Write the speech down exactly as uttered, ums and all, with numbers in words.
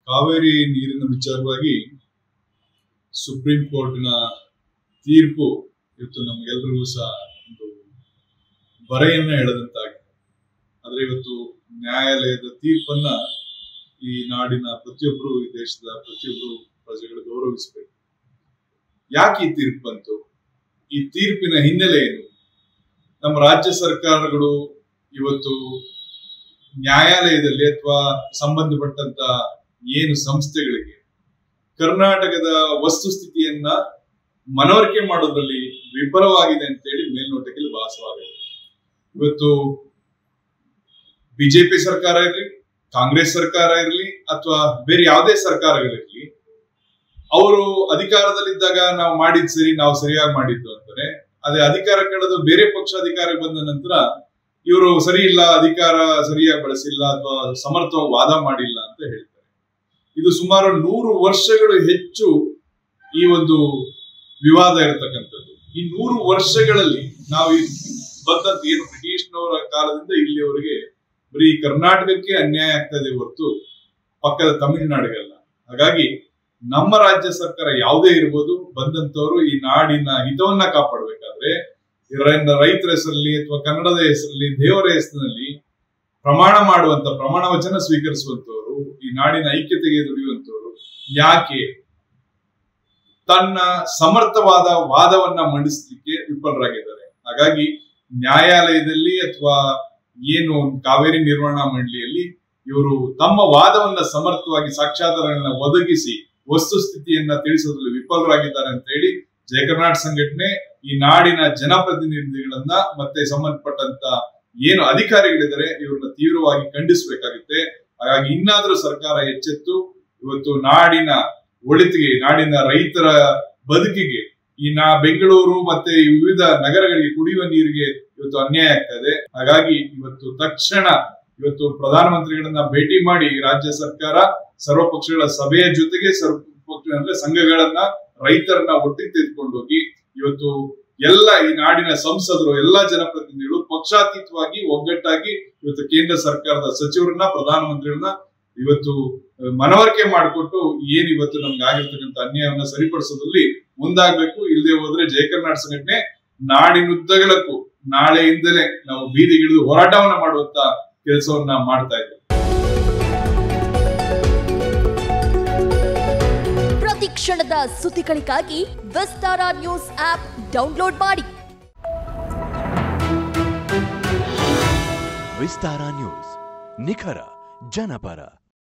ಕಾವೇರಿ ನೀರಿನ ವಿಚಾರವಾಗಿ ಸುಪ್ರೀಂ ಕೋರ್ಟ್ನ ತೀರ್ಪು ಇವತ್ತು ನಮಗೆಲ್ಲರಿಗೂ ಸಹ ಒಂದು ಬರೆಯನ್ನ ಎಳೆದಂತಾಗಿದೆ. ಆದ್ರೆ ಇವತ್ತು ನ್ಯಾಯಾಲಯದ ತೀರ್ಪನ್ನ ಈ ನಾಡಿನ ಪ್ರತಿಯೊಬ್ಬರು, ಈ ದೇಶದ ಪ್ರತಿಯೊಬ್ಬರು ಪ್ರಜೆಗಳು ಗೌರವಿಸಬೇಕು. ಯಾಕೆ ಈ ತೀರ್ಪು ಬಂತು? ಈ ತೀರ್ಪಿನ ಹಿನ್ನೆಲೆ ಏನು? ನಮ್ಮ ರಾಜ್ಯ ಸರ್ಕಾರಗಳು ಇವತ್ತು ನ್ಯಾಯಾಲಯದಲ್ಲಿ ಅಥವಾ ಸಂಬಂಧಪಟ್ಟಂತ ಏನು ಸಂಸ್ಥೆಗಳಿಗೆ ಕರ್ನಾಟಕದ ವಸ್ತುಸ್ಥಿತಿಯನ್ನ ಮನವರಿಕೆ ಮಾಡೋದ್ರಲ್ಲಿ ವಿಫಲವಾಗಿದೆ ಅಂತೇಳಿ ಮೇಲ್ನೋಟಕ್ಕೆ ಭಾಸವಾಗಿದೆ. ಇವತ್ತು ಬಿಜೆಪಿ ಸರ್ಕಾರ ಇರಲಿ, ಕಾಂಗ್ರೆಸ್ ಸರ್ಕಾರ ಇರಲಿ ಅಥವಾ ಬೇರೆ ಯಾವುದೇ ಸರ್ಕಾರಗಳಿರಲಿ, ಅವರು ಅಧಿಕಾರದಲ್ಲಿದ್ದಾಗ ನಾವು ಮಾಡಿದ್ ಸರಿ, ನಾವು ಸರಿಯಾಗಿ ಮಾಡಿದ್ದು ಅಂತಾರೆ. ಅದೇ ಅಧಿಕಾರ ಕಳೆದು ಬೇರೆ ಪಕ್ಷ ಅಧಿಕಾರಕ್ಕೆ ಬಂದ ನಂತರ ಇವರು ಸರಿ ಇಲ್ಲ, ಅಧಿಕಾರ ಸರಿಯಾಗಿ ಬಳಸಿಲ್ಲ ಅಥವಾ ಸಮರ್ಥವಾಗಿ ವಾದ ಮಾಡಿಲ್ಲ ಅಂತ ಹೇಳ್ತಾರೆ. ಇದು ಸುಮಾರು ನೂರು ವರ್ಷಗಳು ಹೆಚ್ಚು ಈ ಒಂದು ವಿವಾದ ಇರತಕ್ಕಂಥದ್ದು. ಈ ನೂರು ವರ್ಷಗಳಲ್ಲಿ ನಾವು ಬಂದಂತ ಏನು ಬ್ರಿಟಿಷ್ನವರ ಕಾಲದಿಂದ ಇಲ್ಲಿಯವರೆಗೆ ಬರೀ ಕರ್ನಾಟಕಕ್ಕೆ ಅನ್ಯಾಯ ಆಗ್ತದೆ ಹೊರತು ಪಕ್ಕದ ತಮಿಳುನಾಡಿಗಲ್ಲ. ಹಾಗಾಗಿ ನಮ್ಮ ರಾಜ್ಯ ಸರ್ಕಾರ ಯಾವುದೇ ಇರ್ಬೋದು, ಬಂದಂತವರು ಈ ನಾಡಿನ ಹಿತವನ್ನ ಕಾಪಾಡಬೇಕಾದ್ರೆ ರೈತರ ಹೆಸರಲ್ಲಿ ಅಥವಾ ಕನ್ನಡದ ಹೆಸರಲ್ಲಿ, ದೇವರ ಹೆಸರಿನಲ್ಲಿ ಪ್ರಮಾಣ ಮಾಡುವಂತ, ಪ್ರಮಾಣ ವಚನ ಸ್ವೀಕರಿಸುವಂತವರು, ಈ ನಾಡಿನ ಐಕ್ಯತೆಗೆ ದುಡಿಯುವಂತವರು ಯಾಕೆ ತನ್ನ ಸಮರ್ಥವಾದ ವಾದವನ್ನ ಮಂಡಿಸಲಿಕ್ಕೆ ವಿಫಲರಾಗಿದ್ದಾರೆ? ಹಾಗಾಗಿ ನ್ಯಾಯಾಲಯದಲ್ಲಿ ಅಥವಾ ಏನು ಕಾವೇರಿ ನಿರ್ವಹಣಾ ಮಂಡಳಿಯಲ್ಲಿ ಇವರು ತಮ್ಮ ವಾದವನ್ನ ಸಮರ್ಥವಾಗಿ ಸಾಕ್ಷ್ಯಾಧಾರಗಳನ್ನ ಒದಗಿಸಿ ವಸ್ತುಸ್ಥಿತಿಯನ್ನ ತಿಳಿಸೋದ್ರಲ್ಲಿ ವಿಫಲರಾಗಿದ್ದಾರೆ ಅಂತ ಹೇಳಿ ಜಯಕರ ಸಂಘಟನೆ ಈ ನಾಡಿನ ಜನಪ್ರತಿನಿಧಿಗಳನ್ನ ಮತ್ತೆ ಸಂಬಂಧಪಟ್ಟಂತ ಏನು ಅಧಿಕಾರಿಗಳಿದ್ದಾರೆ ಇವ್ರನ್ನ ತೀವ್ರವಾಗಿ ಖಂಡಿಸಬೇಕಾಗುತ್ತೆ. ಹಾಗಾಗಿ ಇನ್ನಾದ್ರೂ ಸರ್ಕಾರ ಎಚ್ಚೆತ್ತು ಇವತ್ತು ನಾಡಿನ ಒಳಿತಿಗೆ, ನಾಡಿನ ರೈತರ ಬದುಕಿಗೆ, ಈ ನಾ ಬೆಂಗಳೂರು ಮತ್ತೆ ವಿವಿಧ ನಗರಗಳಿಗೆ ಕುಡಿಯುವ ನೀರಿಗೆ ಇವತ್ತು ಅನ್ಯಾಯ ಆಗ್ತದೆ. ಹಾಗಾಗಿ ಇವತ್ತು ತಕ್ಷಣ ಇವತ್ತು ಪ್ರಧಾನಮಂತ್ರಿಗಳನ್ನ ಭೇಟಿ ಮಾಡಿ ರಾಜ್ಯ ಸರ್ಕಾರ ಸರ್ವಪಕ್ಷಗಳ ಸಭೆಯ ಜೊತೆಗೆ ಸರ್ವಪಕ್ಷ ಅಂದ್ರೆ ಸಂಘಗಳನ್ನ, ರೈತರನ್ನ ಒಟ್ಟಿಗೆ ತೆಗೆದುಕೊಂಡು ಹೋಗಿ ಇವತ್ತು ಎಲ್ಲ ಈ ನಾಡಿನ ಸಂಸದರು, ಎಲ್ಲಾ ಜನಪ್ರತಿನಿಧಿಗಳು ಪಕ್ಷಾತೀತವಾಗಿ ಒಗ್ಗಟ್ಟಾಗಿ ಇವತ್ತು ಕೇಂದ್ರ ಸರ್ಕಾರದ ಸಚಿವರನ್ನ, ಪ್ರಧಾನಮಂತ್ರಿಗಳನ್ನ ಇವತ್ತು ಮನವರಿಕೆ ಮಾಡಿಕೊಟ್ಟು ಏನ್ ಇವತ್ತು ನಮ್ಗೆ ಆಗಿರ್ತಕ್ಕಂಥ ಅನ್ಯಾಯವನ್ನ ಸರಿಪಡಿಸೋದ್ರಲ್ಲಿ ಮುಂದಾಗಬೇಕು. ಇಲ್ಲದೆ ಹೋದ್ರೆ ಜಯಕರ ಸಂಘಟನೆ ನಾಡಿನುದ್ದಗಲಕ್ಕೂ ನಾಳೆಯಿಂದಲೇ ನಾವು ಬೀದಿಗಿಳಿದು ಹೋರಾಟವನ್ನ ಮಾಡುವಂತ ಕೆಲಸವನ್ನ ಮಾಡ್ತಾ ಇದ್ದೇವೆ. ಪ್ರತಿ ಕ್ಷಣದ ಸುದ್ದಿಗಳಿಗಾಗಿ ವಿಸ್ತಾರ ನ್ಯೂಸ್ ಆಪ್ ಡೌನ್ಲೋಡ್ ಮಾಡಿ. ವಿಸ್ತಾರ ನ್ಯೂಸ್, ನಿಖರ ಜನಪರ.